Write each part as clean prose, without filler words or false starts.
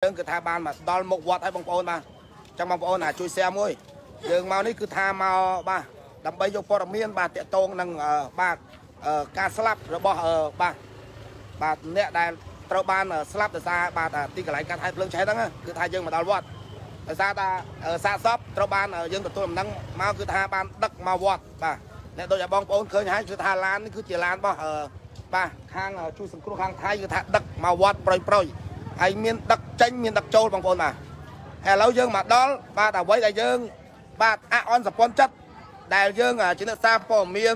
ដឹងគឺថាបានមកដល់មុខវត្តឲ្យបងប្អូនបាទចឹងបងប្អូនជួយ share មួយយើងមកនេះគឺថាមកបាទដើម្បីយកព័ត៌មានបាទតាក់ទងនឹងបាទការស្លាប់របស់បាទអ្នកដែលត្រូវបានស្លាប់ដោយសារបាទទីកន្លែងកាត់ហេតុភ្លើងឆេះហ្នឹងគឺថាយើងមកដល់វត្តដោយសារថាសាកសពត្រូវបានយើងទទួលដំណឹងមកគឺថាបានដឹកមកវត្តបាទអ្នកដូចឲ្យបងប្អូនឃើញហើយគឺថាឡាននេះគឺជាឡានរបស់បាទខាងជួយសង្គ្រោះខាងថៃគឺថាដឹកមកវត្តប្រុយហើយមានដឹកចេញមានដឹកចូលបងប្អូនបាទឥឡូវយើងមកដល់បាទអ្វីដែលយើងបាទអអន់សពន់ចិត្តដែលយើងជាអ្នកសារព័ត៌មាន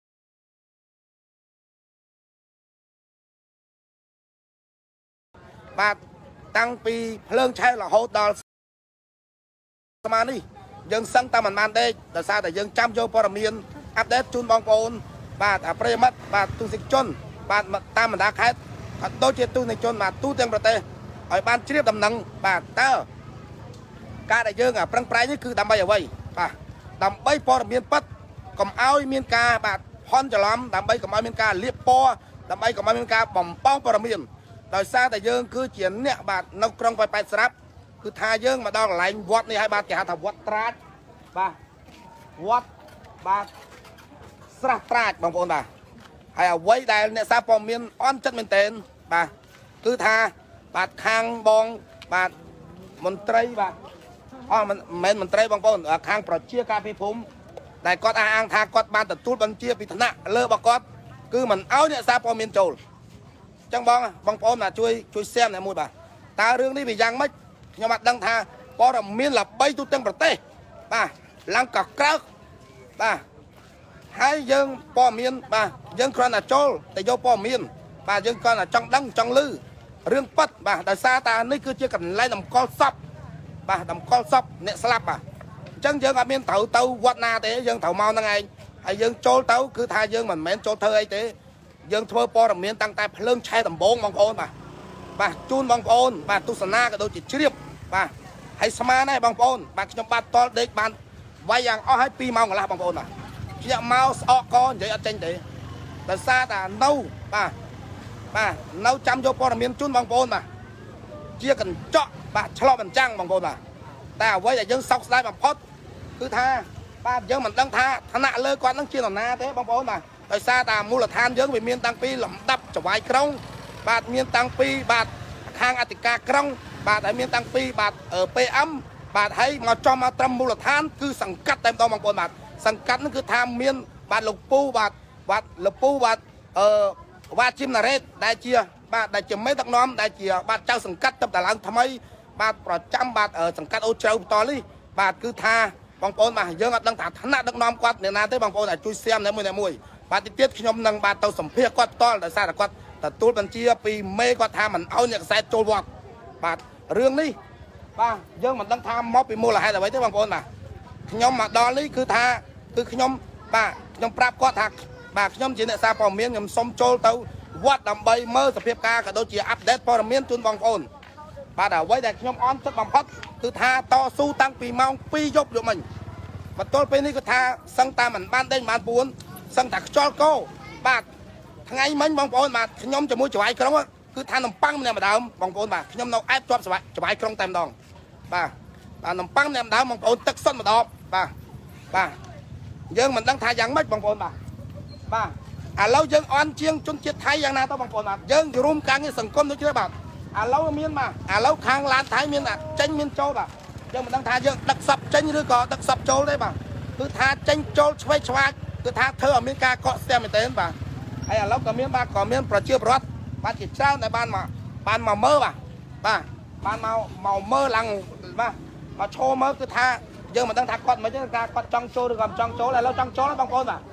បាទតាំងពីភ្លើងឆេះរហូតដល់ស្មានេះយើងសឹងតែមិនបានដេកដោយសារតែយើងចាំយកព័ត៌មានអាប់ដេតជូនបងប្អូនបាទប្រិយមិត្តបាទទស្សនិកជនបាទតាមបណ្ដាខេត្តក៏ដូចជាទស្សនិកជនបាទទូទាំងប្រទេសឲ្យបានជ្រាបដំណឹងបាទតើការដែលយើងប្រឹងប្រែងនេះគឺដើម្បីអ្វីបាទដើម្បីព័ត៌មានពិតកុំឲ្យមានការបាទហន់ច្រឡំដើម្បីកុំឲ្យមានការលៀបពណ៌ដើម្បីកុំឲ្យមានការបំពងព័ត៌មានដោយសារតែយើងគឺជាអ្នកបាទនៅក្រុងប៉ែតស្រាប់គឺថាយើងមកដល់កន្លែងវត្តនេះហើយបាទគេហៅថាវត្តត្រាចបាទវត្តបាទស្រះត្រាចបងប្អូនបាទហើយអ្វីដែលអ្នកសារព័ត៌មានអន់ចិត្តមែនទែនបាទគឺថាបាទខាងបងបាទមន្ត្រីបាទមិនមែនមន្ត្រីបងប្អូនខាងប្រជាការពីភូមិដែលគាត់អះអាងថាគាត់បានទទួលបញ្ជាពីថ្នាក់លើរបស់គាត់គឺមិនអោយអ្នកសារព័ត៌មានចូលអញ្ចឹងបងប្អូនជួយ share អ្នកមួយបាទតើរឿងនេះវាយ៉ាងម៉េចខ្ញុំអត់ដឹងថាព័ត៌មានល្បីទូទាំងប្រទេសបាទឡើងកក្រើកបាទហើយយើងព័ត៌មានបាទយើងគ្រាន់តែចូលតែយកព័ត៌មានបាទយើងគ្រាន់តែចង់ដឹងចង់ឮរឿងប៉ិតបាទដោយសារតានេះគឺជាកន្លែងតម្កល់សពបាទតម្កល់សពអ្នកស្លាប់បាទអញ្ចឹងយើងអត់មានត្រូវទៅវត្តណាទេយើងត្រូវមកហ្នឹងឯងហើយយើងចូលទៅគឺថាយើងមិនមែនចូលធ្វើអីទេយើងធ្វើព័ត៌មានតាំងតែភ្លើងឆេះដំបងបងប្អូនបាទជូនបងប្អូនបាទទស្សនាក៏ដូចជាជ្រាបបាទហើយស្មានដែរបងប្អូនបាទខ្ញុំបាទតល់ដេកបានវាយយ៉ាងអស់ហើយ2ម៉ោងកន្លះបងប្អូនបាទជាមកស្អកកនិយាយអត់ចេញទេដោយសារតែនៅបាទនៅចាំយកព័ត៌មានជូនបងប្អូនបាទជាកញ្ចក់បាទឆ្លប់អញ្ចឹងបងប្អូនបាទតែអ្វីដែលយើងសោកស្ដាយបំផុតគឺថាបាទយើងមិនដឹងថាឋានៈលើគាត់នឹងជានរណាទេបងប្អូនបាទដោយសារតែមូលដ្ឋានយើងវាមានតាំងពីលំដាប់ចវាយក្រុងបាទមានតាំងពីបាទខាងអធិការក្រុងបាទហើយមានតាំងពីបាទ PM បាទហើយមកចំមកត្រឹមមូលដ្ឋានគឺសង្កាត់តែម្ដងបងប្អូនបាទសង្កាត់នឹងគឺថាមានបាទលោកពូបាទលោកពូបាទវ៉ាជីមណារ៉េតដែលជាបាទដែលជាមេដឹកនាំដែលជាបាទចៅសង្កាត់ទឹកតឡើងថ្មីបាទប្រចាំបាទសង្កាត់អូជ្រៅបន្តនេះបាទគឺថាបងប្អូនបាទយើងអត់ដឹងថាឋានៈដឹកនាំគាត់អ្នកណាទេបងប្អូនអាចជួយshareអ្នកមួយបាទទីទៀតខ្ញុំនឹងបាទទៅសម្ភាសគាត់ផ្ទាល់ដោយសារតែគាត់ទទួលបញ្ជាពីមេគាត់ថាមិនអោយអ្នកកសែតចូលវត្តបាទរឿងនេះបាទយើងមិនដឹងថាមកពីមូលហេតុអ្វីទេបងប្អូនបាទខ្ញុំមកដល់នេះគឺថាគឺខ្ញុំបាទខ្ញុំប្រាប់គាត់ថាបាទខ្ញុំជាអ្នកសារព័ត៌មានខ្ញុំសុំចូលទៅវត្តដើម្បីមើលសភាពការក៏ដូចជាអាប់ដេតព័ត៌មានជូនបងប្អូនបាទអ្វីដែលខ្ញុំអន់ចិត្តបំផុតគឺថាតស៊ូតាំងពីម៉ោង2យប់មិញបន្ទាល់ពេលនេះគឺថាសឹងតែមិនបានដេញបានពួនសឹងតែខ្យល់កោបាទថ្ងៃមិញបងប្អូនបាទខ្ញុំជាមួយចវាយក្រុងគឺថានំប៉័ងម្នាក់ម្ដងបងប្អូនបាទខ្ញុំនៅអែបជាប់ចវាយក្រុងតែម្ដងបាទនំប៉័ងម្នាក់ម្ដងបងប្អូនទឹកសុទ្ធម្ដងបាទយើងមិនដឹងថាយ៉ាងម៉េចបងប្អូនបាទឥឡូវយើងអន់ជាងជនជាតិថៃយ៉ាងណាទៅបងប្អូនបាទយើងរួមការងារសង្គមដូចនេះបាទឥឡូវមានបាទឥឡូវខាងឡានថៃមានចេញមានចូលបាទយើងមិនដឹងថាយើងដឹកសពចេញឬក៏ដឹកសពចូលទេបាទគឺថាចេញចូលឆ្វេងឆ្វាយគឺថាធ្វើឲ្យមានការកកស្ទះមែនទែនបាទហើយឥឡូវក៏មានប្រជាពលរដ្ឋបាទជាច្រើនដែលបានមកមើលបាទបានមកមើលឡើងបាទមកឈរមើលគឺថាយើងមិនដឹងថាគាត់មិនទេថាគាត់ចង់ចូលឬក៏មិនចង់ចូលឥឡូវចង់ចូលហើយបងប្អូនបាទ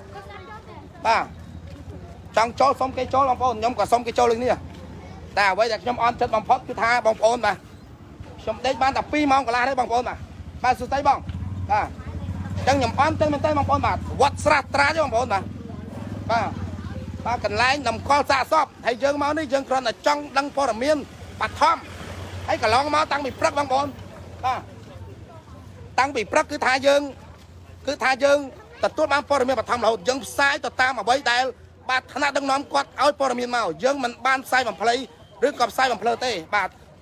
ចង់ចូលសុំគេចូលបងប្អូនខ្ញុំក៏សុំគេចូលលើនេះតែអ្វីដែលខ្ញុំអន់ចិត្តបំផុតគឺថាបងប្អូនបាទខ្ញុំដេកបានតែ2ម៉ោងកន្លះទេបងប្អូនបាទសួស្ដីបងបាទអញ្ចឹងខ្ញុំអន់ចិត្តមែនទេបងប្អូនបាទវត្តស្រះត្រាចបងប្អូនបាទកន្លែងតម្កល់សាកសពហើយយើងមកនេះយើងគ្រាន់តែចង់ដឹងព័ត៌មានបឋមហើយកន្លងមកតាំងពីព្រឹកបងប្អូនបាទតាំងពីព្រឹកគឺថាយើងទទួលបានព័ត៌មានបឋមរហូតយើងផ្សាយទៅតាមអ្វីដែលបាទថ្នាក់ដឹកនាំគាត់ឲ្យព័ត៌មានមកយើងមិនបានផ្សាយបំភ្លៃឬក៏ផ្សាយបំភ្លឺទេបាទ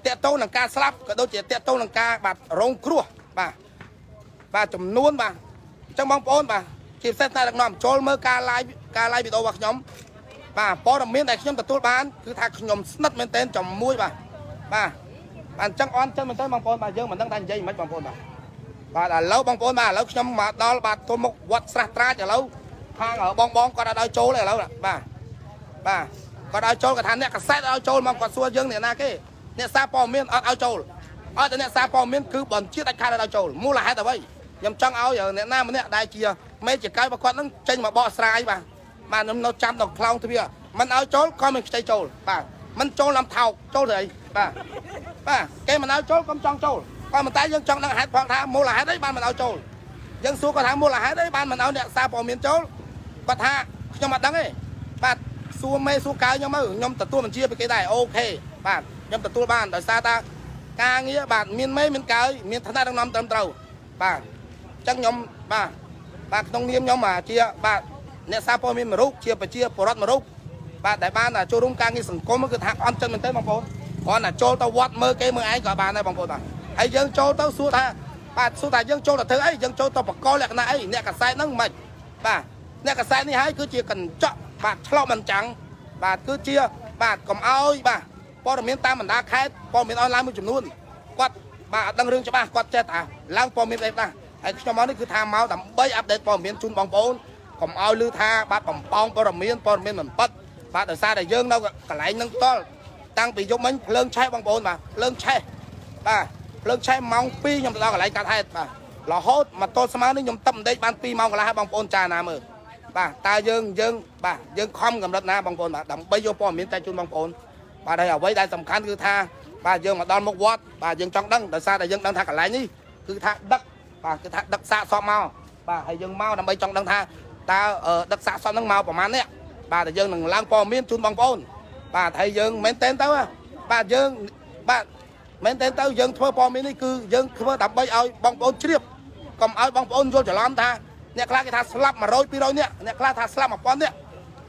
តាក់ទងនឹងការស្លាប់ក៏ដូចជាតាក់ទងនឹងការបាទរងគ្រោះបាទចំនួនបាទអញ្ចឹងបងប្អូនបាទជាពិសេសតែដឹកនាំចូលមើលការ live វីដេអូរបស់ខ្ញុំបាទព័ត៌មានដែលខ្ញុំទទួលបានគឺថាខ្ញុំស្និទ្ធមែនទែនជាមួយបាទអញ្ចឹងអន់ចិត្តមែនទែនបងប្អូនបាទយើងមិនដឹងថានិយាយមិនបងប្អូនបាទឥឡូវបងប្អូនបាទឥឡូវខ្ញុំមកដល់បាទទល់មុខវត្តស្រះត្រាចឥឡូវខាងបងគាត់ឲ្យចូលឥឡូវបាទគាត់ឲ្យចូលគាត់ថាអ្នកកសែតឲ្យចូលមកគាត់សួរយើងអ្នកណាគេអ្នកសារព័ត៌មានអត់ឲ្យចូលអត់តែអ្នកសារព័ត៌មានគឺបញ្ជាដាច់ខាតឲ្យចូលមូលហេតុអ្វីខ្ញុំចង់ឲ្យអ្នកណាម្នាក់ដែលជាមេជាកៅរបស់គាត់នឹងចេញមកបកស្រាយបាទខ្ញុំនៅចាំដល់ខ្លោងទ្វារមិនឲ្យចូលក៏មិនខ្ចីចូលបាទមិនចូលលំថោកចូលទៅអីបាទគេមិនឲ្យចូលក៏ចង់ចូលក៏ប៉ុន្តែយើងចង់ដឹងហេតុផងថាមូលហេតុអីបានមិនឲ្យចូលយើងសួរគាត់ថាមូលហេតុអីបានមិនឲ្យអ្នកសារព័ត៌មានចូលគាត់ថាខ្ញុំអត់ដឹងទេបាទសួរមេសួរកៅខ្ញុំទៅខ្ញុំទទួលបញ្ជាពីគេដែរអូខេបាទខ្ញុំទទួលបានដោយសារតាការងារបាទមានមេមានកៅមានឋានៈដឹកនាំត្រឹមត្រូវបាទអញ្ចឹងខ្ញុំបាទក្នុងនាមខ្ញុំជាបាទអ្នកសារព័ត៌មានមួយរូបជាប្រជាពលរដ្ឋមួយរូបបាទដែលបានចូលរួមការងារសង្គមគឺថាអន់ចិត្តមែនទេបងប្អូនគ្រាន់តែចូលទៅវត្តមើលគេមើលឯងក៏បានដែរបងប្អូនបាទហើយយើងចូលទៅសួរថាយើងចូលទៅធ្វើអីយើងចូលទៅបកលក្ខណៈអីអ្នកកសែតហ្នឹងមិនបាទអ្នកកសែតនេះហើយគឺជាកញ្ចក់បាទឆ្លុះមិនចាំងបាទគឺជាបាទកុំអោយបាទព័ត៌មានតាមបណ្ដាខេត្តព័ត៌មានអនឡាញមួយចំនួនគាត់បាទអត់ដឹងរឿងច្បាស់គាត់ចេះតែឡើងព័ត៌មានអីខ្លះហើយខ្ញុំមកនេះគឺថាមកដើម្បីអាប់ដេតព័ត៌មានជូនបងប្អូនកុំឲ្យឮថាបាទបំពងព័ត៌មានមិនប៉ិតបាទដោយសារតែយើងនៅកន្លែងហ្នឹងផ្ទាល់តាំងពីយប់មិញភ្លើងឆេះបងប្អូនបាទភ្លើងឆេះបាទភ្លើងឆេះម៉ោង2ខ្ញុំទៅដល់កន្លែងកាត់ហេតុបាទរហូតមកទល់ស្មើនេះខ្ញុំទឹកមិនដេកបាន2ម៉ោងកន្លះបងប្អូនចាណាមើលបាទតើយើងខំកម្រិតណាបងប្អូនបាទដើម្បីយកព័ត៌មានតែជូនបងប្អូនបាទហើយអ្វីដែលសំខាន់គឺថាបាទយើងមកដល់មុខវត្តបាទយើងចង់ដឹងដោយសារតែយើងដឹងថាកន្លែងនេះគឺថាដឹកសាកសពមកបាទហើយយើងមកដើម្បីចង់ដឹងថាតើដឹកសាកសពហ្នឹងមកប្រហែលនេះបាទយើងនឹងឡើងព័ត៌មានជូនបងប្អូនបាទហើយយើងមែនតែនទៅបាទយើងបាទមែនតែនទៅយើងធ្វើព័ត៌មាននេះគឺយើងធ្វើដើម្បីឲ្យបងប្អូនជ្រាបកុំឲ្យបងប្អូនយល់ច្រឡំថាអ្នកខ្លះគេថាស្លាប់100 200នាក់អ្នកខ្លះថាស្លាប់1000នាក់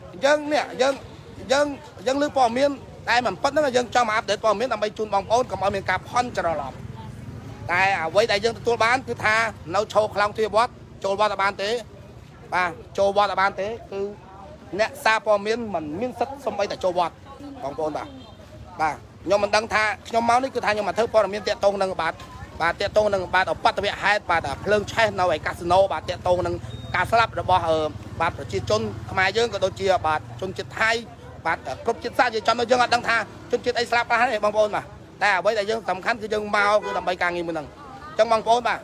យើងលើព័ត៌មានតែមិនប៉ិតហ្នឹងយើងចង់មកអាប់ដេតព័ត៌មានដើម្បីជូនបងប្អូនកុំឲ្យមានការផន់ច្រឡំតែអ្វីដែលយើងទទួលបានគឺថានៅឈរខ្លោងទ្វារវត្តចូលវត្តបានទេបាទចូលវត្តបានទេគឺអ្នកសារព័ត៌មានមិនមានសិទ្ធិសំបីតែចូលវត្តបងប្អូនបាទខ្ញុំមិនដឹងថាខ្ញុំមកនេះគឺថាខ្ញុំមកធ្វើព័ត៌មានតាក់ទងនឹងបាទតាក់ទងនឹងបាទអបតវហេតុបាទភ្លើងឆេះនៅឯកាស៊ីណូបាទតាក់ទងនឹងការស្លាប់របស់បាទប្រជាជនខ្មែរយើងក៏ដូចជាបាទជនជាតិថៃបាទគ្រប់ជាតិសាសន៍យើងចាំយើងអត់ដឹងថាជនជាតិអីស្លាប់ខ្លះទេបងប្អូនបាទតែអ្វីដែលយើងសំខាន់គឺយើងមកគឺដើម្បីការងារមួយហ្នឹងអញ្ចឹងបងប្អូនបាទ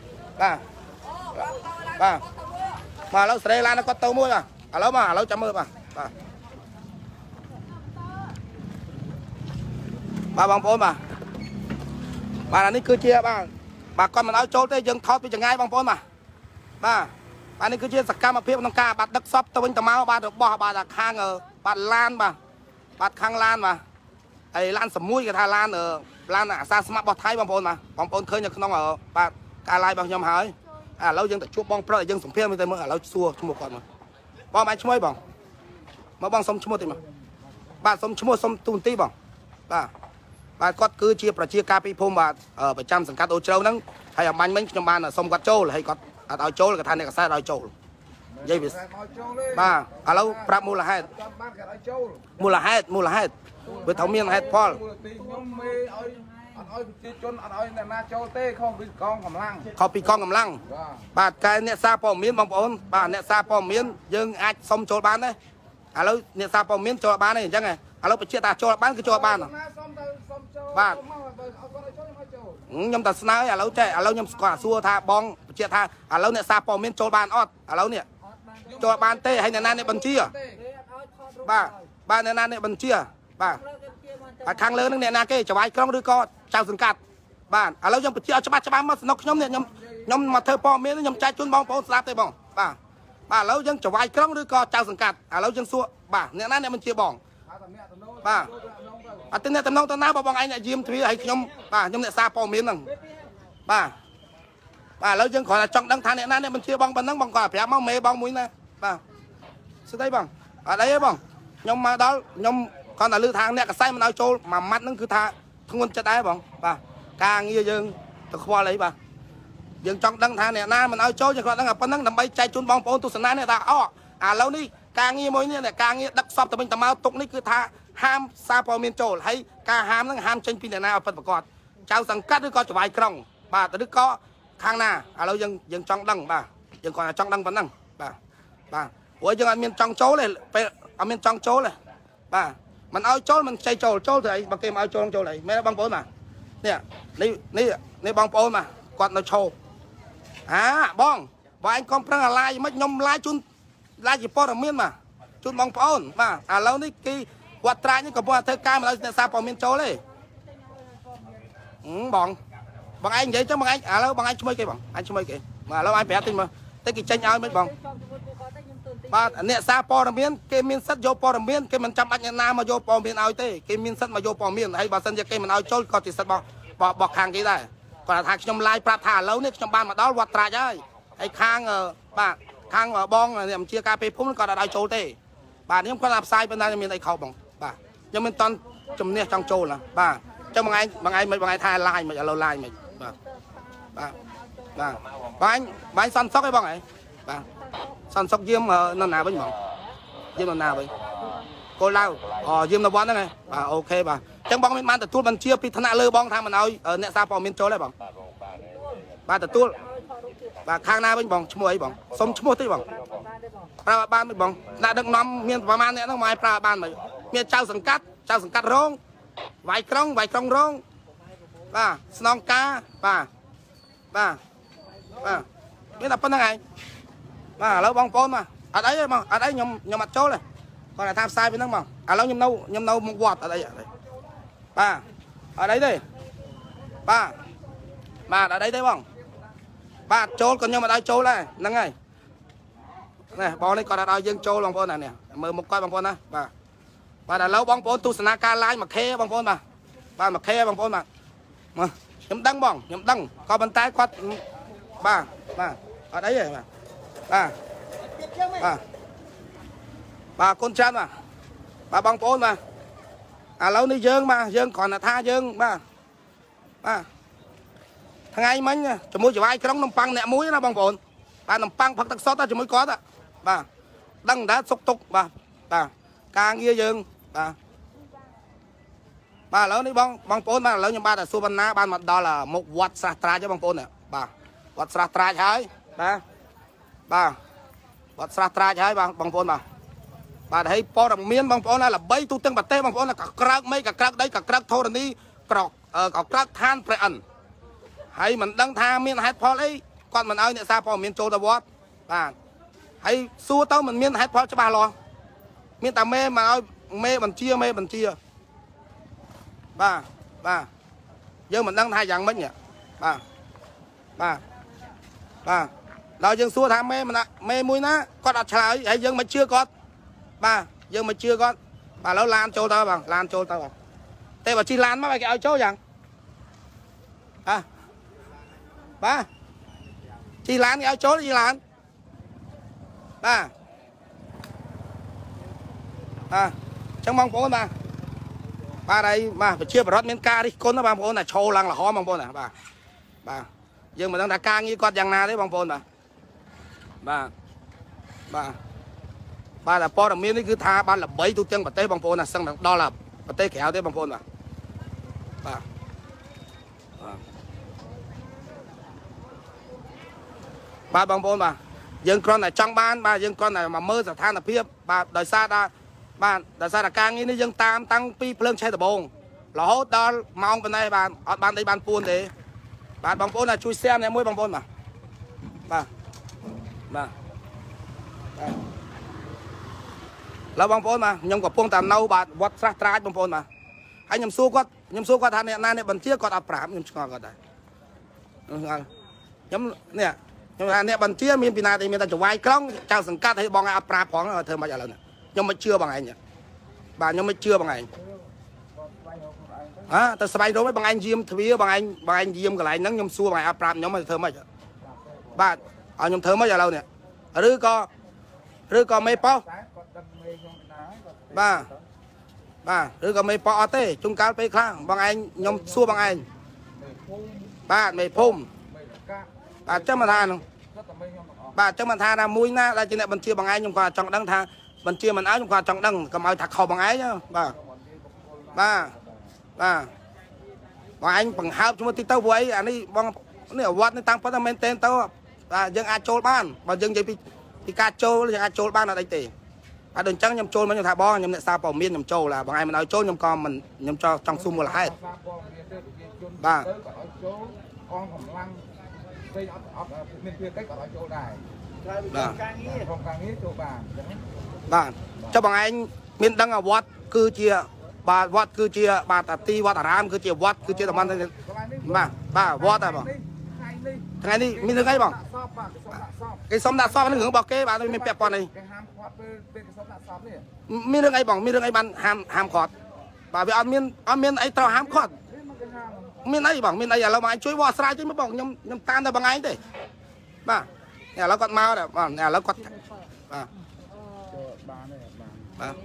មកឥឡូវស្រីឡានគាត់ទៅមួយបាទឥឡូវចាំមើលបាទបងប្អូនបាទអានេះគឺជាបាទគាត់មិនឲ្យចូលទេយើងថតពីចង្ងាយបងប្អូនបាទនេះគឺជាសកម្មភាពក្នុងការបាទដឹកសពទៅវិញទៅមកបាទរបស់បាទខាងបាទឡានបាទខាងឡានបាទហើយឡានសមួយគេថាឡានអាសាស្ម័គ្ររបស់ថៃបងប្អូនបាទបងប្អូនឃើញនៅក្នុងបាទការ live របស់ខ្ញុំហើយឥឡូវយើងទៅជួបបងប្រុសយើងសម្ភាសមើលទៅមើលឥឡូវសួរឈ្មោះគាត់មកបងអាចឈ្មោះអីបងមកបងសុំឈ្មោះតិចមកបាទសុំឈ្មោះសុំទូនទីបងបាទគាត់គឺជាប្រជាការពីភូមិបាទប្រចាំសង្កាត់អូជ្រៅហ្នឹងហើយអាបាញ់មិញខ្ញុំបានសុំគាត់ចូលហើយគាត់អត់ឲ្យចូលគាត់ថាអ្នកកសែតឲ្យចូលនិយាយវាបាទឥឡូវប្រាប់មូលហេតុបានគាត់ឲ្យចូលមូលហេតុវាត្រូវមានហេតុផលខ្ញុំមេឲ្យអត់ឲ្យប្រជាជនអត់ឲ្យអ្នកណាចូលទេខុសពីកងកម្លាំងបាទកែអ្នកសារព័ត៌មានបងប្អូនបាទអ្នកសារព័ត៌មានយើងអាចសុំចូលបានដែរឥឡូវអ្នកសារព័ត៌មានចូលបានទេអញ្ចឹងឥឡូវបញ្ជាក់ថាចូលបានគឺចូលបានបាទខ្ញុំតែស្នើឥឡូវចេះឥឡូវខ្ញុំស្គាល់សួរថាបងបញ្ជាក់ថាឥឡូវអ្នកសារព័ត៌មានចូលបានអត់ឥឡូវនេះចូលបានទេហើយអ្នកណាអ្នកបញ្ជាបាទអ្នកណាអ្នកបញ្ជាបាទខាងលើនឹងអ្នកណាគេចវាយក្រុងឬក៏ចៅសង្កាត់បាទឥឡូវខ្ញុំបញ្ជាក់ច្បាស់មកស្នុកខ្ញុំនេះខ្ញុំមកធ្វើព័ត៌មានខ្ញុំចែកជូនបងប្អូនស្ដាប់ទេបងបាទឥឡូវយើងចវាយក្រុងឬក៏ចៅសង្កាត់ឥឡូវយើងសួរបាទអ្នកណាអ្នកបញ្ជាបងបាទអត់អ្នកតំណងទៅណាបងឯងអ្នកយាមទ្វារឲ្យខ្ញុំបាទខ្ញុំអ្នកសារព័ត៌មានហ្នឹងបាទឥឡូវយើងគ្រាន់តែចង់ដឹងថាអ្នកណាអ្នកបញ្ជាបងប៉ុណ្ណឹងបងគាត់ប្រាប់មកមេបងមួយណាបាទស្ដីបងអត់អីទេបងខ្ញុំមកដល់ខ្ញុំគាត់តែលើថាអ្នកកសែមិនឲ្យចូលមួយម៉ាត់ហ្នឹងគឺថាធ្ងន់ចិត្តដែរបងបាទការងារយើងទៅខ្វល់អីបាទយើងចង់ដឹងថាអ្នកណាមិនឲ្យចូលយើងគាត់ដឹងតែប៉ុណ្្នឹងដើម្បីចែកជូនបងប្អូនទស្សនានេះថាអូឥឡូវនេះការងារមួយនេះការងារដឹកសពទៅវិញទៅមកទុកនេះគឺថាហាមសារព័ត៌មានចូលហើយការហាមហ្នឹងហាមចេញពីអ្នកណាឲ្យពិតប្រាកដចៅសង្កាត់ឬក៏ចវាយក្រុងបាទឬក៏ខាងណាឥឡូវយើងចង់ដឹងបាទយើងគាត់ថាចង់ដឹងប៉ុណ្ណឹងបាទព្រោះយើងអត់មានចង់ចូលទេពេលអត់មានចង់ចូលទេបាទមិនឲ្យចូលមិនចៃចូលទៅអីបើគេមិនឲ្យចូលចូលអីមែនបងប្អូនបាទនេះបងប្អូនបាទគាត់នៅឈោបងអញកុំប្រឹងអាឡាយមិនខ្ញុំឡាយជូនឡាយជាព័ត៌មានបាទជូនបងប្អូនបាទឥឡូវនេះគេវត្តត្រាចនេះកំពុងតែធ្វើការមិនឲ្យអ្នកសារព័ត៌មានចូលទេបងឯងនិយាយចឹងបងឯងឥឡូវបងឯងឈ្មោះគេបងអញឈ្មោះគេបាទឥឡូវអញប្រាប់តិចមើលតែគេចេញឲ្យមិនបងបាទអ្នកសារព័ត៌មានគេមានសិទ្ធិយកព័ត៌មានគេមិនចាំបាច់អ្នកណាមកយកព័ត៌មានឲ្យទេគេមានសិទ្ធិមកយកព័ត៌មានហើយបើសិនជាគេមិនឲ្យចូលក៏ជាសិទ្ធិរបស់ខាងគេដែរគាត់ថាខ្ញុំឡាយប្រាប់ថាឥឡូវនេះខ្ញុំបានមកដល់វត្តត្រាចហើយខាងបាទខាងបងអ្នកបញ្ជាការពេលភូមិគាត់អត់ឲ្យចូលទេបាទខ្ញុំគាត់ថាផ្សាយប៉ុន្តែមានអីខុសបងបាទខ្ញុំមិនតន់ជំនះចង់ចូលណាបាទចឹងបងឯងថាឡាយមិនឥឡូវឡាយមិនបាទសន្តិសុខឯងបងឯងបាទសន្តិសុខយាមនៅណាវិញបងយាមនៅណាវិញគោលដៅយាមនៅវត្តហ្នឹងឯងបាទអូខេបាទចឹងបងមានបានទទួលបញ្ជាពីថ្នាក់លើបងថាមិនឲ្យអ្នកសារព័ត៌មានចូលទេបងបាទទទួលបាទខាងណាវិញបងឈ្មោះអីបងសុំឈ្មោះតិចបងប្រើបានមិនបងដាក់ដឹកនាំមានប្រហែលអ្នកហ្នឹងមកឲ្យប្រើបានមិនមានចៅសង្កាត់រងវាយក្រុងរងបាទស្នងការបាទមានតែប៉ុណ្្នឹងឯងបាទឥឡូវបងប្អូនមកអត់អីទេបងអត់អីខ្ញុំអត់ចូលទេគាត់ថាផ្សាយពីហ្នឹងបងឥឡូវខ្ញុំនៅមុខវត្តអត់អីបាទអត់អីទេបាទអត់អីទេបងបាទចូលក៏ខ្ញុំអត់ឲ្យចូលដែរហ្នឹងហើយនេះបងនេះគាត់អត់ឲ្យយើងចូលបងប្អូនណានេះមើលមុខគាត់បងប្អូនណាបាទឥឡូវបងប្អូនទស្សនាការ live 1K បងប្អូនបាទ 1K បងប្អូនបាទខ្ញុំដឹងបងខ្ញុំដឹងក៏ប៉ុន្តែគាត់បាទអត់អីទេបាទគុណច្រើនបាទបងប្អូនបាទឥឡូវនេះយើងគ្រាន់តែថាយើងបាទថ្ងៃមិញជាមួយចវាយក្រុងនំប៉័ងអ្នកមួយណាបងប្អូនបាទនំប៉័ងផឹកទឹកសុទ្ធជាមួយគាត់បាទដឹងតែសុកទុកបាទការងារយើងបាទឥឡូវនេះបងប្អូនបាទឥឡូវខ្ញុំបាទសួរបណ្ណាបានមកដល់មុខវត្តស្រះត្រាចទេបងប្អូនបាទវត្តស្រះត្រាចហើយបាទវត្តស្រះត្រាចហើយបងប្អូនបាទហើយព័ត៌មានបងប្អូនល្បីទូទាំងប្រទេសបងប្អូនក៏ក្រើកមេឃក៏ក្រើកដីក៏ក្រើកធរណីក៏ក្រើកឋានព្រះអិនហើយមិនដឹងថាមានហេតុផលអីគាត់មិនឲ្យអ្នកសារព័ត៌មានចូលទៅវត្តបាទហើយសួរទៅមិនមានហេតុផលច្បាស់លាស់មានតែមេមកឲ្យមេបញ្ជាបាទយើងមិនដឹងថាយ៉ាងម៉េចបាទដល់យើងសួរថាមេមួយណាគាត់អត់ឆ្លើយហើយយើងមិនជឿគាត់បាទយើងមិនជឿគាត់បាទឥឡូវឡានចូលទៅបងឡានចូលទៅតែបើជិះឡានមកឲ្យគេឲ្យចូលយ៉ាងបាទជិះឡានគេឲ្យចូលជិះឡានបាទចឹងបងប្អូនបាទហើយបាទប្រជាពលរដ្ឋមានការរិះគន់ណាបងប្អូនថាឈោឡើងលហមបងប្អូនបាទយើងមិនដឹងថាការងារគាត់យ៉ាងណាទេបងប្អូនបាទតែព័ត៌មាននេះគឺថាបានល្បីទូទាំងប្រទេសបងប្អូនណាសឹងដល់ប្រទេសក្រៅទេបងប្អូនបាទបងប្អូនយើងគ្រាន់តែចង់បានបាទយើងគ្រាន់តែមកមើលស្ថានភាពបាទដោយសារតែការងារនេះយើងតាមតាំងពីភ្លើងឆេះដំបងរហូតដល់ម៉ោងប៉ុណ្ណេះបាទអត់បានដីបានពួនទេបាទបងប្អូនជួយ share អ្នកមួយបងប្អូនបាទឡើយបងប្អូនខ្ញុំកំពុងតែនៅបាទវត្តស្រះត្រាចបងប្អូនហើយខ្ញុំសួរគាត់ថាអ្នកណាអ្នកបញ្ជាគាត់អត់ប្រាប់ខ្ញុំឆ្ងល់គាត់ដែរខ្ញុំថាអ្នកបញ្ជាមានពីណាទេមានតែចវាយក្រុងចៅសង្កាត់ឲ្យបងឲ្យអត់ប្រាប់ផងធ្វើមិនឥឡូវនេះខ្ញុំមិនជឿបងឯងបាទខ្ញុំមិនជឿបងឯងទៅស្បែករោមឲ្យបងឯងយាមទ្វាបងឯងយាមកន្លែងហ្នឹងខ្ញុំសួរបងឯងអត់ប្រាប់ខ្ញុំឲ្យធ្វើមិនបាទឲ្យខ្ញុំធ្វើមិនឥឡូវនេះឬក៏មេប៉ោះបាទ bà rồi còn mấy bỏ tê chung cao pe khang bằng anh nhom xua bằng anh bà mấy phum bà chắc mà than không bà chắc mà than là mũi na là trên này mình chia bằng anh nhưng qua trong đăng than mình chia mình áo nhưng qua trong đăng cầm áo thật khâu bằng ấy nhá bà bằng anh bằng hao chúng ta tao với anh ấy bằng này vót này tăng phát lên tên tao và dân ai trôi ban và dân gì thì cá trôi là ai trôi ban là đây tỷ đừng trắng nhầm trôi mà nhầm thả bò nhầm lại sao bảo miên nhầm trôi là bằng ai mà nói trôi nhầm con mình nhầm cho trong xung một là hết bà bà cho bằng anh miên đăng ở vót cứ chia bà vót cứ chia bà ti vót ram cứ chia vót cứ chia tầm ăn bà vót à bà ngày đi mình được ngay bằng cái xóm đã xóm nó hưởng bọc cái bà mình bẹp con này mình được ngay bằng mình được ngay ban ham khọt bà vì ăn miên ấy tao ham khọt miên ấy bằng miên ấy là mà anh chuối bò sai chứ mới bằng nhom tan ra bằng anh thế bà nhà nó còn mau đấy bà nhà nó còn bà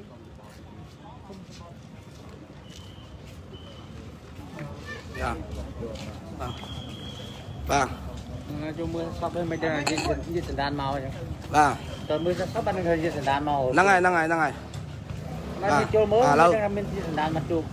bà cho mưa sắp đến bây giờ di chuyển đàn màu chứ bà từ mưa sắp ban ngày di chuyển đàn màu năng ngày mà mình cho mới mình di chuyển đàn mặt chụp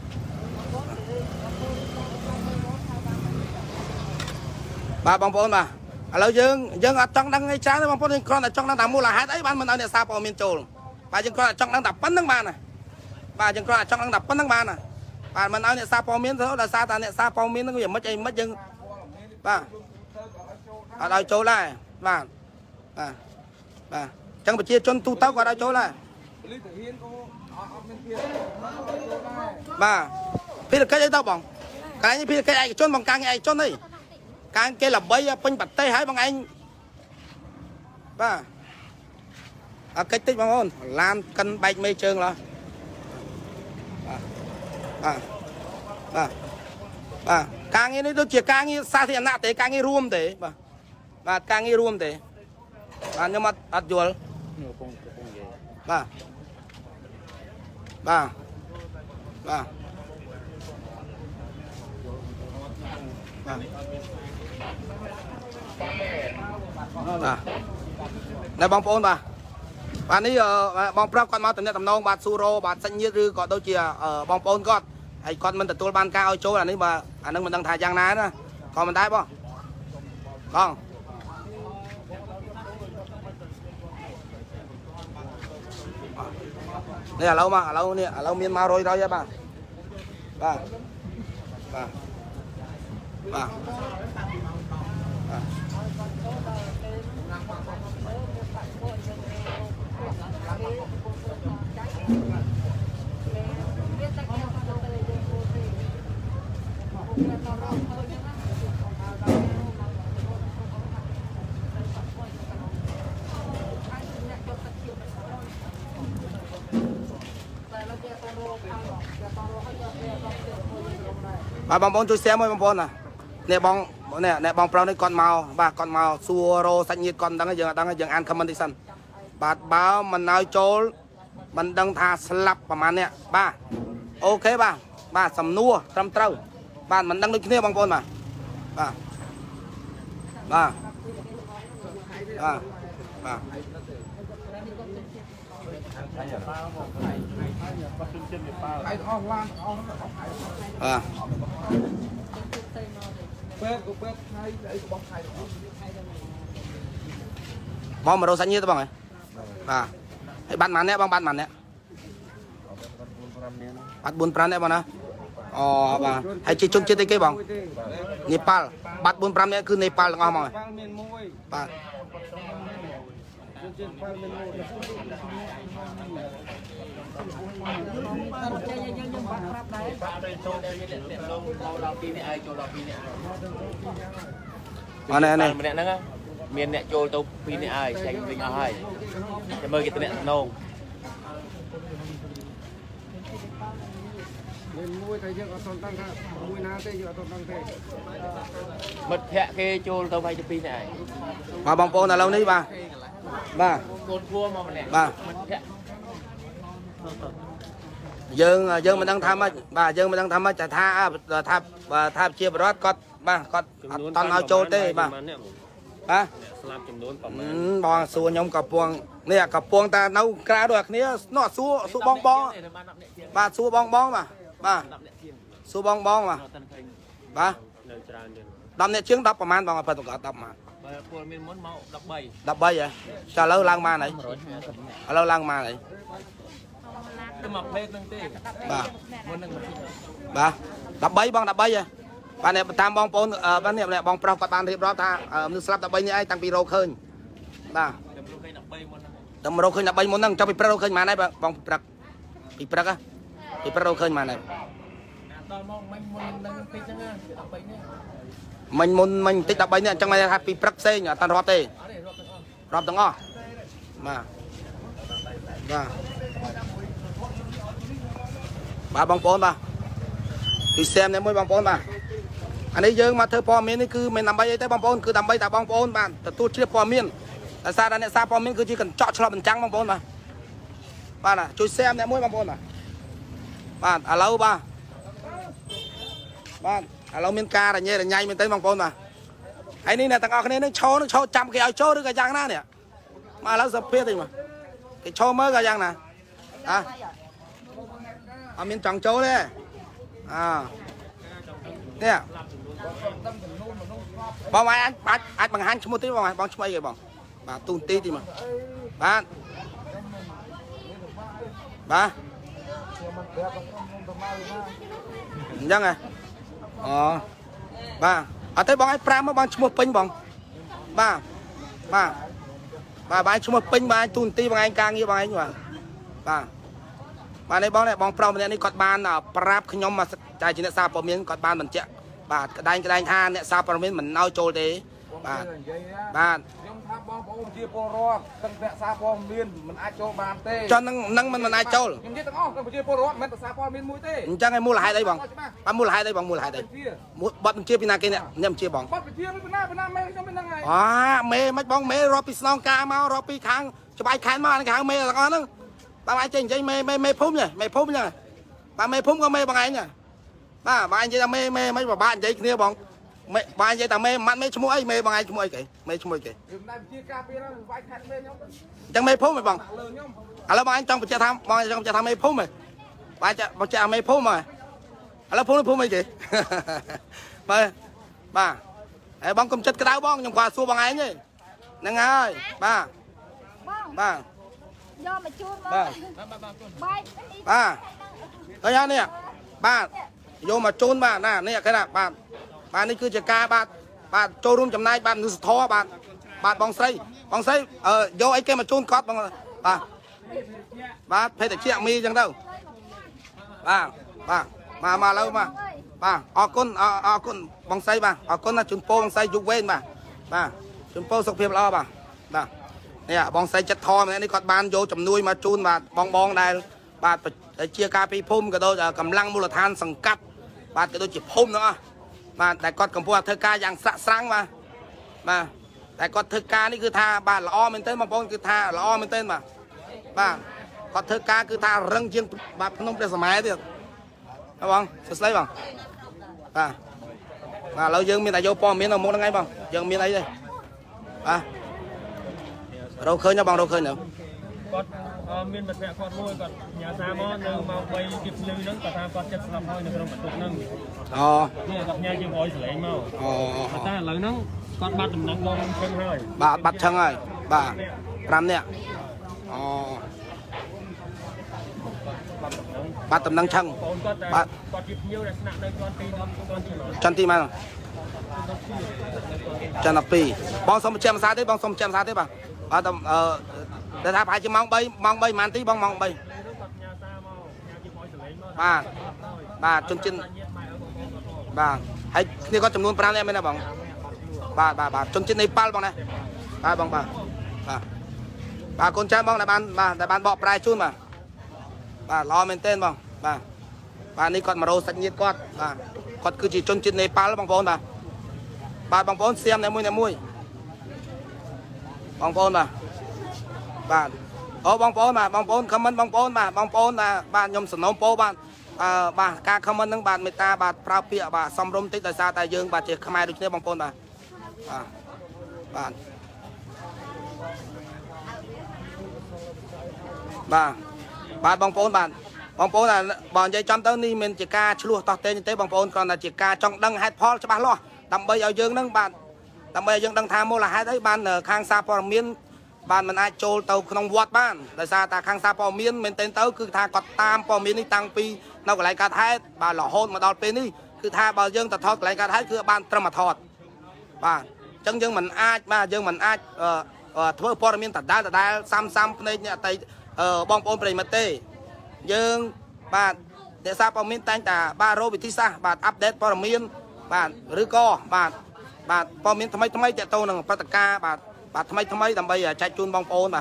bà bong bóng bà lâu dương ở trong đang ngay trái bong bóng con ở trong đang làm mua là hai đấy ban mình ở đây sao bỏ miền trồ bà dương con ở trong đang đập bắn thằng bà này bà dương con ở trong đang đập bắn thằng bà này bà mình ở đây sao bỏ miền thôi là sao ta này sao bỏ miền nó có gì mất dương bà ở đây chỗ lại bà chẳng phải chia chôn tu tao qua đây chỗ lại bà phía được cái đấy tao bằng cái như phía cái này chôn bằng càng này chôn đi càng kia là bây pin bật tay hái bằng anh bà cái tích bằng hôn lan cân bạch mê trơn rồi càng như nó chỉ càng như xa thì nạ thế càng như ruom thế bà càng như ruom thế nhưng mà ăn chuột bà này bong phôn bà ní bong prap con mau từ tầm nông bà suro bà xanh nhiệt rư có đôi chia ở bong phôn con hay con mình từ tôi ban cao chỗ là ní bà anh đang mình đang thải giang ná nữa còn mình đái không con đây là lâu mà lâu nè lâu miên mau rồi thôi nha bà bà bong bóng tôi xem ơi bong bóng nè bong nè bong pro này con màu suoro xanh nhiệt con đang ở dừng ăn commentation bà báo mình nói trốn mình đang thà slap và mà nè bà ok bà sầm nua trăm trâu bà mình đang nói kia bong bóng mà bà bom mà đâu xanh như thế bằng này hãy bắt màn nè băng bắt màn nè bắt buôn pram nè bằng nè bà hãy chỉ chung trên cái bằng Nepal bắt buôn pram nè cứ Nepal là ngon mà bà này miền nè trôi tàu pin nè ai xanh linh aiจะมือกินnè nông mất hẹ cái trôi tàu bay cho pin nè bà bong bóng là lâu ní bà côn cua mà nè bà យើងមិនដឹងថាម៉េចបាទយើងមិនដឹងថាម៉េចតែថាជាបរដ្ឋគាត់បាទគាត់អត់តន់ឲ្យចូលទេបាទបាទស្លាប់ចំនួនប្រហែលបងសួរខ្ញុំកំពុងនេះកំពុងតែនៅក្រៅដូចគ្នានោះសួរបងបាទសួរបងបាទសួរបងបាទបាទនៅច្រើនទៀត10អ្នកជាង10ប្រហែលបងប្រហែល10ប្រហែលពលមានមុនមក13ហ៎ចាឥឡូវឡើងមកហើយឥឡូវឡើងមកហើយទៅមកផ្លេតនឹងទេបាទមុននឹងបាទ13បង13ហ៎បាទនេះតាមបងប្អូនបាទនេះបងប្រុសគាត់បានរៀបរាប់ថាមនុស្សស្លាប់13នេះឯងតាំងពីរោឃើញបាទតែរោឃើញ13មុនហ្នឹងចុះពីព្រឹករោឃើញប៉ុន្មានហើយបងព្រឹកពីព្រឹកពីព្រឹករោឃើញប៉ុន្មានហើយដល់មកមិញមុននឹងតិចហ្នឹង13នេះមិញតិច13នេះអញ្ចឹងមកថាពីព្រឹកផ្សេងអត់តាន់រាប់ទេរាប់ទាំងអស់បាទបងប្អូនបាទពីសែមនេះមួយបងប្អូនបាទអានេះយើងមកធ្វើព័ត៌មាននេះគឺមិនដើម្បីអីទេបងប្អូនគឺដើម្បីតែបងប្អូនបាទទទួលជ្រាបព័ត៌មានតែសារតែអ្នកសារព័ត៌មានគឺជាកញ្ចក់ឆ្លុះបញ្ចាំងបងប្អូនបាទជួយសែមអ្នកមួយបងប្អូនបាទឥឡូវបាទឥឡូវមានការរញ៉េរញ៉ៃមែនទេបងប្អូនបាទហើយនេះអ្នកទាំងអស់គ្នានឹងឈរចាំគេឲ្យចូលឬក៏យ៉ាងណានេះមកឥឡូវសភាតិចមកគេឈរមើលក៏យ៉ាងណាអត់មានចង់ចូលទេនេះបងអាចបង្ហាញឈ្មោះទេបងឈ្មោះអីគេបងបាទទូនទីទីមកបាទអញ្ចឹងហ៎បាទអត់ទេបងឲ្យ5មកបងឈ្មោះពេញបងបាទឈ្មោះពេញបងទូនទីបងឯងការងារបងឯងបាទនេះបងប្រុសម្នាក់នេះគាត់បានប្រាប់ខ្ញុំមកតែជាអ្នកសារព័ត៌មានគាត់បានបញ្ជាក់បាទក្តែងថាអ្នកសារព័ត៌មានមិនឲ្យចូលទេបាទខ្ញុំថាបងប្អូនជាពលរដ្ឋទាំងអ្នកសារព័ត៌មានមិនអាចចូលបានទេចុះនឹងមិនអាចចូលខ្ញុំនិយាយទាំងអស់គឺជាពលរដ្ឋមិនតែសារព័ត៌មានមួយទេអញ្ចឹងឯមូលហេតុអីបងមូលហេតុអីបងមូលហេតុអីបត់បញ្ជាពីណាគេអ្នកខ្ញុំបញ្ជាបងបត់បញ្ជាពីណាមេខ្ញុំមិនដឹងហើយមេមិនបងមេរាប់ពីស្នងការមករាប់ពីខាងច្បាយខែនមកខាងមេទាំងអស់ហ្នឹងបងអាចចេះនិយាយមេភូមិមេភូមិហ្នឹងបាទមេភូមិក៏មេបងឯងបាទបងឯងនិយាយថាមេមិនពិបាកនិយាយគ្នាបងបងនិយាយថាមេម៉ាត់មេឈ្មោះអីមេបងឯងឈ្មោះអីគេមេឈ្មោះគេខ្ញុំតែបញ្ជាការពីហ្នឹងវាយខាត់មេខ្ញុំអញ្ចឹងមេភូមិហ៎បងឥឡូវបងឯងចង់បញ្ជាក់ថាបងចង់បញ្ជាក់ថាមេភូមិហ៎បងបញ្ជាក់មេភូមិហ៎ឥឡូវភូមិអីគេបាទហើយបងកុំចិត្តក្តៅបងខ្ញុំគាត់សួរបងឯងទេហ្នឹងហើយបាទយកមកជូនមកបាយឃើញនេះបាទយកមកជូនបាទណានេះគេណាបាទនេះគឺជាការបាទចូលរួមចំណែកបាទមនុស្សធម៌បាទបងស្រីយកអីគេមកជូនគាត់បងបាទភេទជ្ជៈមីអញ្ចឹងទៅបាទមកឥឡូវបាទអរគុណបងស្រីបាទអរគុណណាជូនពរបងស្រីយុវវែងបាទជូនពរសុខភាពល្អបាទនេះបងស្រីចិត្តធម៌នេះគាត់បានយកជំនួយមកជូនបាទបងដែលបាទជាការពីភូមិក៏ដូចកម្លាំងមូលដ្ឋានសង្កាត់បាទក៏ដូចជាភូមិទាំងអស់បាទតែគាត់កំពុងធ្វើការយ៉ាងស្រាក់ស្រាំងបាទតែគាត់ធ្វើការនេះគឺថាបាទល្អមែនទែនបងប្អូនគឺថាល្អមែនទែនបាទគាត់ធ្វើការគឺថារឹងជាងបាទភ្នំព្រះសម័យទៀតបងសួស្ដីបងបាទឥឡូវយើងមានតែយកព័ត៌មាននៅមុខហ្នឹងឯងបងយើងមានអីទេបាទរកឃើញទេបងរកឃើញទេគាត់មានមិត្តភក្តិគាត់មួយគាត់ញ៉ាំសាមកនៅម៉ោង3ជិះភ្លឺហ្នឹងគាត់ថាគាត់ចិត្តស្លាប់ហើយនៅក្នុងបន្ទប់ហ្នឹងនេះគាត់ញ៉ាំជាង100សលេងមកតែឥឡូវហ្នឹងគាត់បាត់ដំណឹងបងឈឹងហើយបាទបាត់ឈឹងហើយបាទ5នាក់បាត់ដំណឹងឈឹងបាទគាត់ជាភ្ញៀវដែលស្នាក់នៅជាន់ទីមកចាន់12បងសុំបញ្ជាក់ភាសាទេបងសុំបញ្ជាក់ភាសាទេបាទតែថាប្រហែលជាម៉ោង3ម៉ោង3ប៉ុន្មានទីបងម៉ោង3បាទជនជាតិបាទហើយគ្នាគាត់ចំនួន5នាក់មែនទេបងបាទជនជាតិនេប៉ាល់បងណាបាទបងបាទកូនចៅបងដែលបានបកប្រែជូនបាទល្អមែនទែនបងបាទនេះគាត់មករោសាច់ញាតិគាត់គឺជាជនជាតិនេប៉ាល់បងប្អូនបាទបងប្អូនសៀមអ្នកមួយបងប្អូនបាទអូបងប្អូនបាទបងប្អូនខមមិនបងប្អូនបាទបងប្អូនបាទខ្ញុំសំណូមពរបាទបាទការខមមិនហ្នឹងបាទមេត្តាបាទប្រើពាក្យបាទសំរុំតិចដោយសារតែយើងបាទជាខ្មែរដូចគ្នាបងប្អូនបាទបាទបាទបងប្អូនបាទបងប្អូនបើនិយាយចំទៅនេះមិនជាការឆ្លោះតោះតេងទេបងប្អូនគ្រាន់តែជាការចង់ដឹងហេតុផលច្បាស់លាស់ដើម្បីឲ្យយើងហ្នឹងបាទដើម្បីឲ្យយើងដឹងថាមូលហេតុអីបានខាងសារព័ត៌មានបានមិនអាចចូលទៅក្នុងវត្តបានដោយសារតែខាងសារព័ត៌មានមែនទែនទៅគឺថាគាត់តាមព័ត៌មាននេះតាំងពីនៅកន្លែងកាត់ហេតុបាទរហូតមកដល់ពេលនេះគឺថាបើយើងទៅថតកន្លែងកាត់ហេតុគឺបានត្រឹមថតបាទអញ្ចឹងយើងមិនអាចបាទយើងមិនអាចធ្វើព័ត៌មានដដែលសាំភ្នែកអ្នកអតីតបងប្អូនប្រិយមិត្តទេយើងបាទតែសារព័ត៌មានតែងតែបាទរកវិធីសាស្ត្របាទអាប់ដេតព័ត៌មានបាទឬក៏បាទព័ត៌មានថ្មីតទៅនឹងព្រឹត្តិការណ៍បាទថ្មីដើម្បីចែកជូនបងប្អូន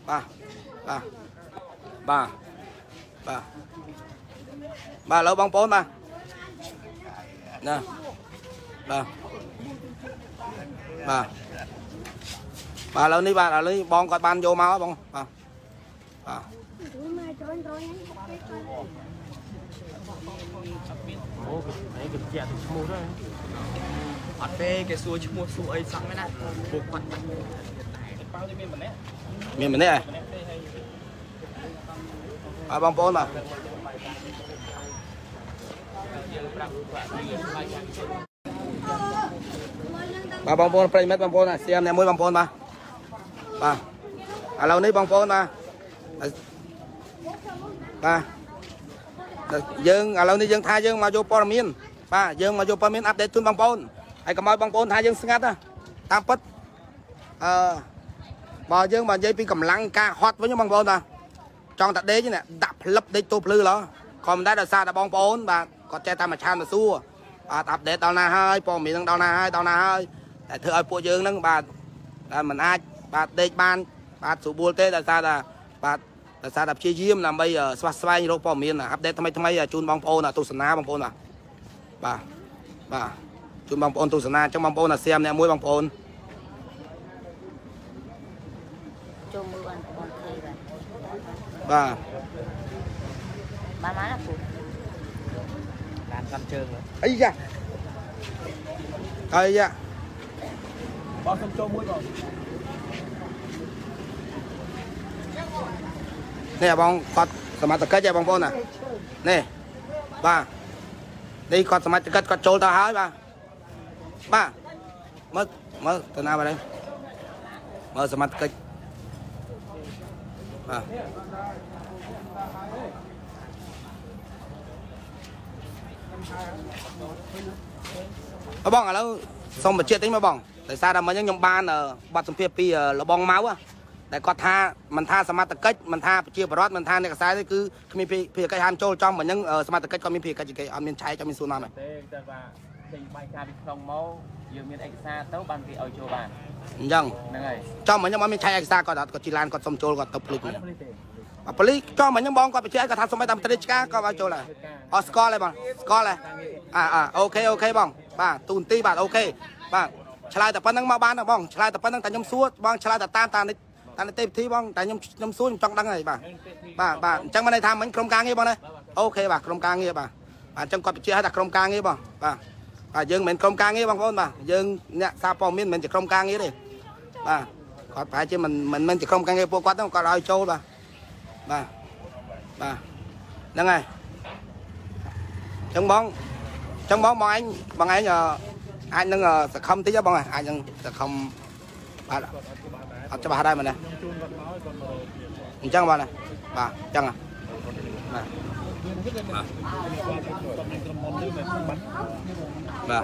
បាទឥឡូវបងប្អូនបាទណាបាទឥឡូវនេះបងគាត់បានយកមកបងបាទអូឯងគេជាឈ្មោះដែរអត់ទេគេសួរឈ្មោះសួរអីសោះមែនណាពួកគាត់ប៉ៅនេះមានម្នាក់បងប្អូនបាទបងប្អូនប្រិយមិត្តបងប្អូនសៀមអ្នកមួយបងប្អូនបាទឥឡូវនេះបងប្អូនបាទយើងឥឡូវនេះយើងថាយើងមកយកព័ត៌មានបាទយើងមកយកព័ត៌មានអាប់ដេតជូនបងប្អូនហើយកុំឲ្យបងប្អូនថាយើងស្ងាត់តាមពិតបើយើងមកនិយាយពីកម្លាំងការហត់វិញបងប្អូនបាទចង់តែដេកនេះដាក់ផ្លឹបដេកទូភ្លឺឡក៏មិនដែរដោយសារតែបងប្អូនបាទគាត់ចេះតែមកឆានមកសួរបាទអាប់ដេតដល់ណាហើយព័ត៌មាននឹងដល់ណាហើយតែធ្វើឲ្យពួកយើងហ្នឹងបាទមិនអាចបាទដេកបានបាទស្រួលទេដោយសារតែបាទដោយសារតែព្យាយាមដើម្បីស្វះស្វែងរកព័ត៌មានអាប់ដេតថ្មីជូនបងប្អូនទស្សនាបងប្អូនបាទជូនបងប្អូនទស្សនាអញ្ចឹងបងប្អូនសៀមអ្នកមួយបងប្អូនចូលមើលបងប្អូនឃើញបាទបានណាពូបានកាន់ជើងអីយ៉ាបងសុំចូលមួយបងនេះបងគាត់សមត្ថកិច្ចឯងបងប្អូននេះបាទនេះគាត់សមត្ថកិច្ចគាត់ចូលទៅហើយបាទមើលទៅណាបាទđâyមើលសមត្ថកិច្ចបាទបងឥឡូវសូមបញ្ជាក់តិចមកបងដោយសារតែមិញខ្ញុំបានបាត់សម្ភារពីលបងម៉ៅតែគាត់ថាមិនថាសមត្ថកិច្ចមិនថាប្រជាពលរដ្ឋមិនថាអ្នកកសែទេគឺគ្មានភារកិច្ចហាមចូលចំបើហ្នឹងសមត្ថកិច្ចគាត់មានភារកិច្ចគេអត់មានឆែកអត់មានសួរណាទេតែថាចេញបាយការពីក្នុងមកយើងមានឯកសារទៅបានគេឲ្យចូលបានអញ្ចឹងហ្នឹងហើយចំបើខ្ញុំអត់មានឆែកឯកសារគាត់ជីឡានគាត់សុំចូលគាត់ទៅភ្លេចប៉ូលីសចំបើខ្ញុំបងគាត់បញ្ជាក់គាត់ថាសុំឲ្យតាមត្រីឆ្កាគាត់ឲ្យចូលដែរអស់ស្គាល់ហើយបងស្គាល់ហើយអូខេបងបាទទូនទីបាទអូខេបាទឆ្លើយតែប៉ុណ្្នឹងមកបានបងឆ្លើយតែប៉ុណ្្នឹងតែខ្ញុំសួរបងឆ្លើយតែតាមនីតិវិធីបងតែខ្ញុំសួរខ្ញុំចង់ដឹងហើយបាទអញ្ចឹងមិនន័យថាមិញក្រុមការងារបងណាអូខេបាទក្រុមការងារបាទអញ្ចឹងគាត់បញ្ជាក់ថាក្រុមការងារបងបាទយើងមិនមែនក្រុមការងារបងប្អូនបាទយើងអ្នកសារព័ត៌មានមិនមែនជាក្រុមការងារទេបាទគាត់ប្រហែលជាមិនមែនជាក្រុមការងារពួកគាត់ទេគាត់ឲ្យចូលបាទហ្នឹងហើយអញ្ចឹងបងឯងអាចនឹងសង្ឃឹមតិចបងអាចនឹងសង្ឃឹមបាទអត់ច្បាស់ដែរមែនទេអញ្ចឹងបាទអញ្ចឹងបាទ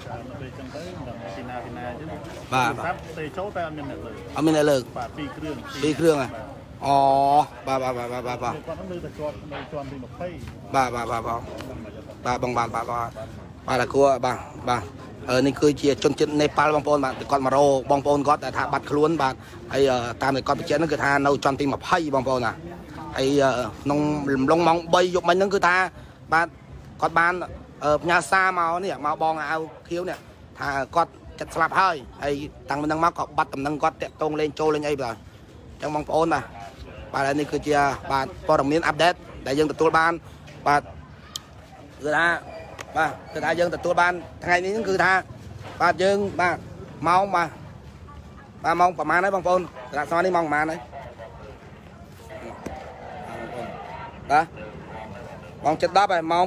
ទៅចូលតែអត់មានអ្នកលើកអត់មានអ្នកលើកបាទ2គ្រឿងហ៎អូបាទគាត់នឹងលើតែជាប់នៅជាន់ទី20 បាទបងបាទគួរបាទនេះគឺជាជនជាតិនេប៉ាល់បងប្អូនបាទគាត់មករកបងប្អូនគាត់ដែលថាបាត់ខ្លួនបាទហើយតាមដែលគាត់បញ្ជាក់ហ្នឹងគឺថានៅជាន់ទី20បងប្អូនណាហើយក្នុងរំលងម៉ោង3យប់មិញហ្នឹងគឺថាបាទគាត់បានផ្ញើសារមកនេះមកបងអាវខៀវនេះថាគាត់ចិត្តស្លាប់ហើយតាំងពីហ្នឹងមកក៏បាត់ដំណឹងគាត់តាក់តងលេងចូលលេងអីបាទអញ្ចឹងបងប្អូនបាទបាទនេះគឺជាបាទព័ត៌មានអាប់ដេតដែលយើងទទួលបានបាទគឺថាបាទគឺថាយើងទទួលបានថ្ងៃនេះគឺថាបាទយើងបាទម៉ោងបាទម៉ោងប្រហែលហើយបងប្អូនតារាស្មនេះម៉ោងប្រហែលហើយបាទម៉ោង 7:10 ហើយម៉ោង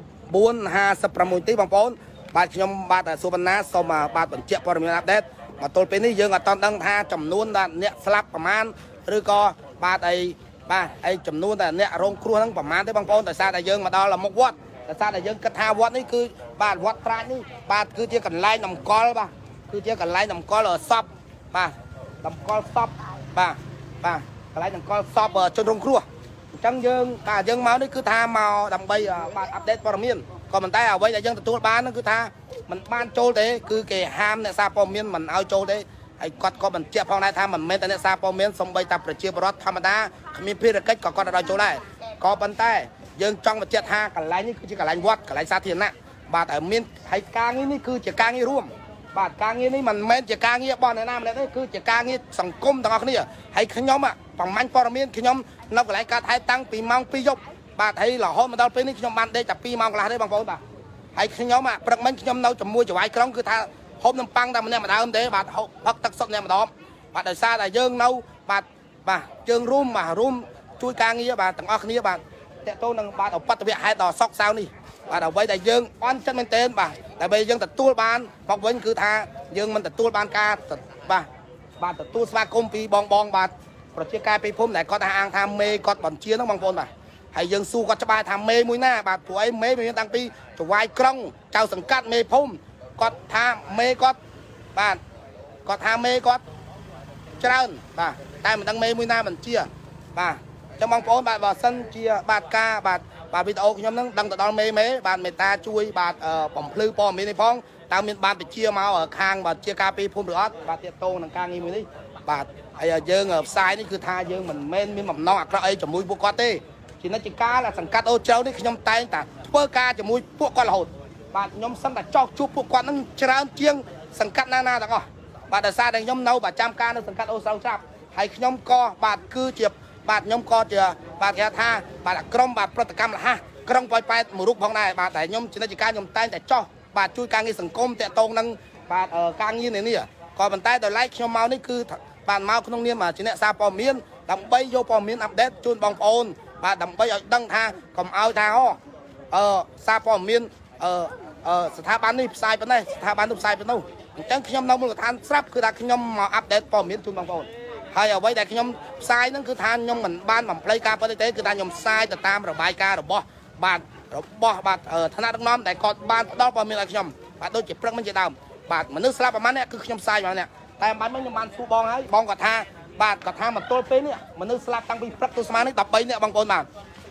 9:56 ទីបងប្អូនបាទខ្ញុំបាទសុវណ្ណាសូមបាទបញ្ជាក់ព័ត៌មានអាប់ដេតមកទល់ពេលនេះយើងអត់ទាន់ដឹងថាចំនួនអ្នកស្លាប់ប្រមាណឬក៏បាទអីបាទហើយចំនួនតែអ្នករងគ្រោះហ្នឹងប្រមាណទេបងប្អូនដោយសារតែយើងមកដល់មុខវត្តដោយសារតែយើងគិតថាវត្តនេះគឺបាទវត្តប្រាជ្ញនេះបាទគឺជាកន្លែងតម្កល់បាទគឺជាកន្លែងតម្កល់សពបាទតម្កល់សពបាទកន្លែងតម្កល់សពជនរងគ្រោះអញ្ចឹងយើងបាទយើងមកនេះគឺថាមកដើម្បីបាទអាប់ដេតព័ត៌មានក៏ប៉ុន្តែអ្វីដែលយើងទទួលបានហ្នឹងគឺថាมันបានចូលទេគឺគេហាមអ្នកសារព័ត៌មានមិនឲ្យចូលទេហើយគាត់ក៏បញ្ជាក់ផងដែរថាមិនមែនតែអ្នកសារព័ត៌មានសំបីតែប្រជាពលរដ្ឋធម្មតាគ្មានភារកិច្ចក៏គាត់ឲ្យចូលដែរក៏ប៉ុន្តែយើងចង់បញ្ជាក់ថាកន្លែងនេះគឺជាកន្លែងវត្តកន្លែងសាធារណៈបាទឲ្យមានហើយការងារនេះគឺជាការងាររួមបាទការងារនេះមិនមែនជាការងាររបស់អ្នកណាម្នាក់ទេគឺជាការងារសង្គមទាំងអស់គ្នាហើយខ្ញុំប្រមាញ់ព័ត៌មានខ្ញុំនៅកន្លែងកើតហេតុតាំងពីម៉ោង 2 យប់បាទហើយរហូតមកដល់ពេលនេះខ្ញុំបានដេកតែ2 ម៉ោងកន្លះទេបងប្អូនបាទហើយខ្ញុំព្រឹកមិញខ្ញុំនៅជាមួយចៅហ្វាយក្រុងគឺថាហូបនំប៉័ងតែម្នាក់ម្ដងទេបាទផឹកទឹកសុទ្ធម្នាក់ម្ដងបាទដោយសារតែយើងនៅបាទយើងរួមជួយការងារបាទទាំងអស់គ្នាបាទតេតូននឹងបាទឧបទ្ទវហេតុដល់សោកសៅនេះបាទអ្វីដែលយើងអន់ចិត្តមែនទែនបាទដើម្បីយើងទទួលបានមកវិញគឺថាយើងមិនទទួលបានការបាទទទួលស្វាគមន៍ពីបងបាទប្រជាការពីភូមិដែលគាត់អាងថាមេគាត់បញ្ជាហ្នឹងបងប្អូនបាទហើយយើងសួរគាត់ច្បាស់ថាមេមួយណាបាទព្រោះអីមេមានតាំងពីចៅហ្វាយក្រុងចៅសង្កាត់មេភូមិគាត់ថាមេគាត់បាទគាត់ថាមេគាត់ច្រើនបាទតែមិនដឹងមេមួយណាបញ្ជាបាទចឹងបងប្អូនបាទបើសិនជាបាទការបាទវីដេអូខ្ញុំហ្នឹងដឹងទៅដល់មេបាទមេត្តាជួយបាទបំភ្លឺព័ត៌មាននេះផងតើមានបានបញ្ជាមកខាងបាទជាការពីភូមិឬអត់បាទទាក់ទងនឹងការងារមួយនេះបាទហើយយើងផ្សាយនេះគឺថាយើងមិនមែនមានបំណងអាក្រក់អីជាមួយពួកគាត់ទេជានិច្ចកាលសង្កាត់អូជ្រៅនេះខ្ញុំតែងតែធ្វើការជាមួយពួកគាត់រហូតបាទខ្ញុំសឹងតែចោកជួបពួកគាត់ហ្នឹងច្រើនជាងសង្កាត់ណាទាំងអស់បាទដោយសារតែខ្ញុំនៅប្រចាំការនៅសង្កាត់អូស្រូវស្រាប់ហើយខ្ញុំក៏បាទគឺជាបាទខ្ញុំក៏ជាបាទគេថាបាទក្រុមបាទប្រតិកម្មលះក្រុងប៉ោយប៉ែតមួយរូបផងដែរបាទតែខ្ញុំជានិច្ចកាលខ្ញុំតែងតែចោះបាទជួយការងារសង្គមតាក់ទងនឹងបាទការងារនេះក៏ប៉ុន្តែដោយឡែកខ្ញុំមកនេះគឺបាទមកក្នុងនាមជាអ្នកសារព័ត៌មានដើម្បីយកព័ត៌មានអាប់ដេតជូនបងប្អូនបាទដើម្បីឲ្យដឹងថាកុំឲ្យថាសារព័ត៌មានស្ថាប័ននេះផ្សាយប៉ុណ្ណេះស្ថាប័ននោះផ្សាយប៉ុណ្ណោះអញ្ចឹងខ្ញុំនៅមូលដ្ឋានស្រាប់គឺថាខ្ញុំមកអាប់ដេតព័ត៌មានជូនបងប្អូនហើយអ្វីដែលខ្ញុំផ្សាយហ្នឹងគឺថាខ្ញុំមិនបានបំភ្លៃការប៉ុណ្ណេះទេគឺថាខ្ញុំផ្សាយទៅតាមរបាយការណ៍របស់បាទឋានៈដឹកនាំដែលគាត់បានផ្ដល់ព័ត៌មានឲ្យខ្ញុំបាទដូចជាព្រឹកមិញជាដើមបាទមនុស្សស្លាប់ប្រហែលអ្នកគឺខ្ញុំផ្សាយមកអ្នកតែមិនបាញ់ខ្ញុំបានសួរបងហើយបងគាត់ថាបាទគាត់ថាមកទល់ពេលនេះមនុស្សស្លាប់តាំងពីព្រឹកទស្សនានេះ13នាក់បងប្អូនបាទ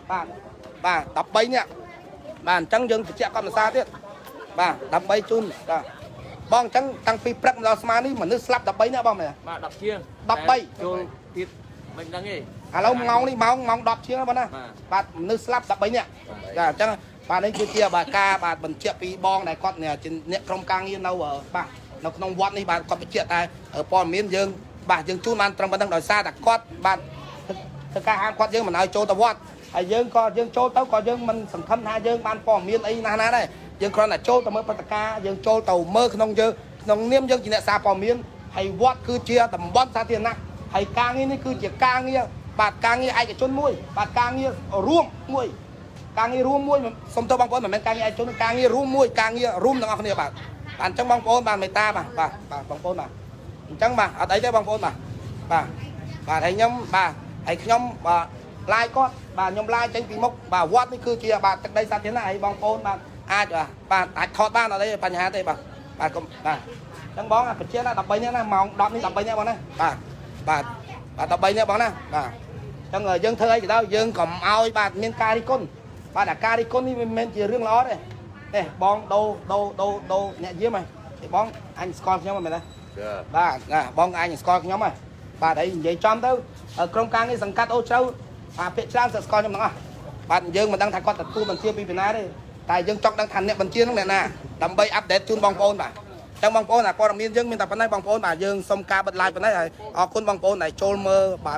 13នាក់បាទអញ្ចឹងយើងបញ្ជាក់កម្មសារទៀតបាទដើម្បីជូនបាទបងអញ្ចឹងតាំងពីព្រឹកមកដល់ស្មាននេះមនុស្សស្លាប់13នាក់បងមែនបាទ10ជាង 13 ចូលទៀតមិនដឹងទេឥឡូវម៉ោងនេះម៉ោង10ជាងបងណាបាទមនុស្សស្លាប់13នាក់ចាអញ្ចឹងបាទនេះគឺជាបាទការបាទបញ្ជាក់ពីបងដែលគាត់ជាអ្នកក្រុមការងារនៅបាទនៅក្នុងវត្តនេះបាទគាត់បញ្ជាក់តែព័ត៌មានយើងបាទយើងជូនបានត្រឹមប៉ុណ្្នឹងដោយសារតែគាត់បាទធ្វើការហាមគាត់យើងមិនឲ្យចូលទៅវត្តហើយយើងចូលទៅក៏យើងមិនសង្ឃឹមថាយើងបានព័ត៌មានអីណាដែរយើងគ្រាន់តែចូលទៅមើលព្រឹត្តិការណ៍យើងចូលទៅមើលក្នុងនាមយើងជាអ្នកសារព័ត៌មានហើយវត្តគឺជាតំបន់សាធារណៈហើយការងារនេះគឺជាការងារបាទការងារឯកជនមួយបាទការងាររួមមួយសូមទោសបងប្អូនមិនមែនការងារឯកជនការងាររួមមួយការងាររួមទាំងអស់គ្នាបាទអញ្ចឹងបងប្អូនបាទមេត្តាបាទបងប្អូនបាទអញ្ចឹងបាទអត់អីទេបងប្អូនបាទហើយខ្ញុំបាទហើយខ្ញុំបាទឡាយគាត់បាទខ្ញុំឡាយចេញពីមុខបាទវត្តនេះគឺជាបាទទឹកដីសាធារណៈហើយបងប្អូនបាទអាចថតបានអត់ទេបញ្ហាទេបាទអញ្ចឹងបងបញ្ជាក់ណា13នាក់ណាម៉ោង10នេះ13នាក់បងណាបាទ13នាក់បងណាបាទអញ្ចឹងយើងធ្វើអីក៏ដោយយើងកុំឲ្យបាទមានការរិះគន់បាទអាការរិះគន់នេះមិនមែនជារឿងល្អទេនេះបងដូរអ្នកយាមហើយបងអញស្គាល់ខ្ញុំមែនទេបាទបងអញស្គាល់ខ្ញុំហើយបាទហើយនិយាយចំទៅក្រុមការងារសង្កាត់អូជ្រៅភាគច្រើនស្គាល់ខ្ញុំទាំងអស់បាទយើងមិនដឹងថាគាត់ទទួលបញ្ជាពីពីណាទេតែយើងចង់ដឹងថាអ្នកបញ្ជានោះអ្នកណាដើម្បីអាប់ដេតជូនបងប្អូនបាទចឹងបងប្អូនព័ត៌មានយើងមានតែប៉ុណ្ណេះបងប្អូនបាទយើងសុំការបិទ live ប៉ុណ្ណេះហើយអរគុណបងប្អូនដែលចូលមើលបាទ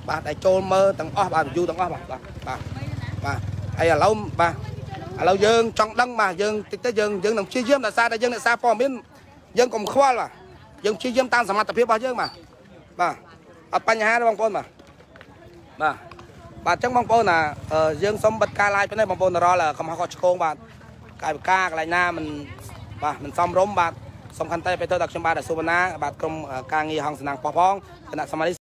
បាទតែចូលមើលទាំងអស់បាទយូរទាំងអស់បាទហើយឥឡូវបាទឥឡូវយើងចង់ដឹងបាទយើងតិចទៅយើងនឹងព្យាយាមដោយសារតែយើងអ្នកសារព័ត៌មានយើងកុំខ្វល់បាទយើងព្យាយាមតាមសមត្ថភាពរបស់យើងបាទអត់បញ្ហាទេបងប្អូនបាទអញ្ចឹងបងប្អូនយើងសុំបិទការ live នេះបងប្អូនរាល់កំហុសខុសឆ្គងបាទកាយវិការកន្លែងណាមិនសមរម្យបាទសំខាន់តែពេលទៅដល់ខ្ញុំបាទសុវណ្ណាបាទក្រុមការងារហងសណាងប៉ោះផងគណៈសមាជិក